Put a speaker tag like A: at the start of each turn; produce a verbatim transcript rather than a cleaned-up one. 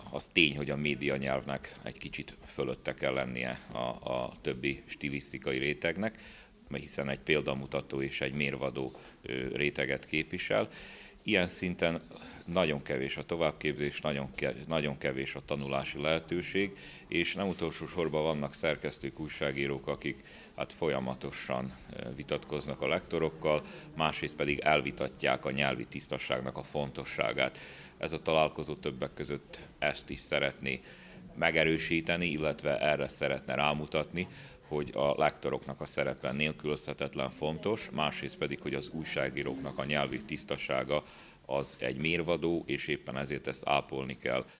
A: az tény, hogy a média nyelvnek egy kicsit fölötte kell lennie a, a többi stilisztikai rétegnek, hiszen egy példamutató és egy mérvadó réteget képvisel. Ilyen szinten nagyon kevés a továbbképzés, nagyon kevés a tanulási lehetőség, és nem utolsó sorban vannak szerkesztők, újságírók, akik hát folyamatosan vitatkoznak a lektorokkal, másrészt pedig elvitatják a nyelvi tisztaságnak a fontosságát. Ez a találkozó többek között ezt is szeretné megerősíteni, illetve erre szeretne rámutatni, hogy a lektoroknak a szerepe nélkülözhetetlen fontos, másrészt pedig, hogy az újságíróknak a nyelvi tisztasága az egy mérvadó, és éppen ezért ezt ápolni kell.